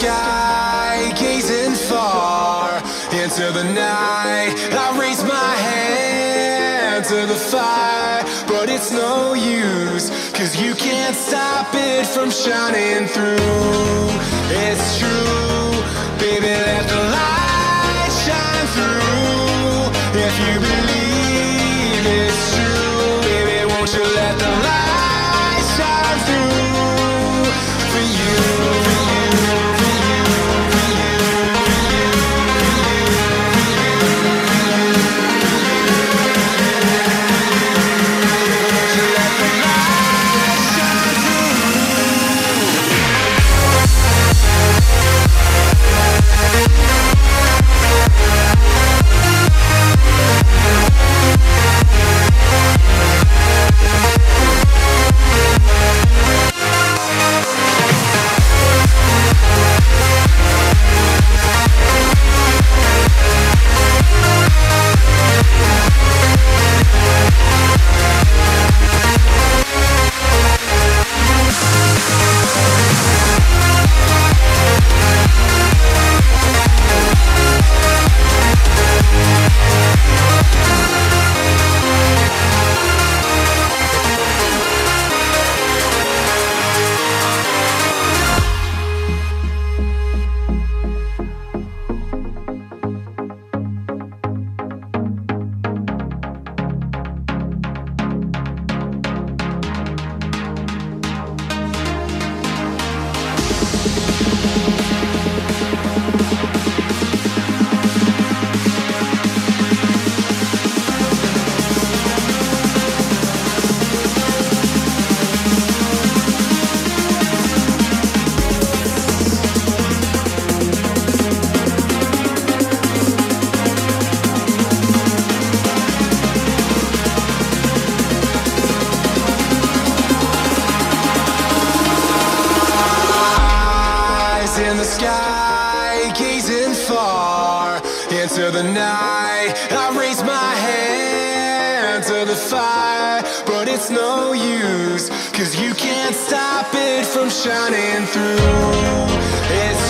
sky, gazing far into the night. I raise my hand to the fire, but it's no use, 'cause you can't stop it from shining through. It's true, baby, let the light shine through. If you believe it's true, baby, won't you let the light shine through for you, for you, for you, for you, for you, won't you let the light shine in the sky, gazing far into the night. I raise my hand to the fire, but it's no use, 'cause you can't stop it from shining through. It's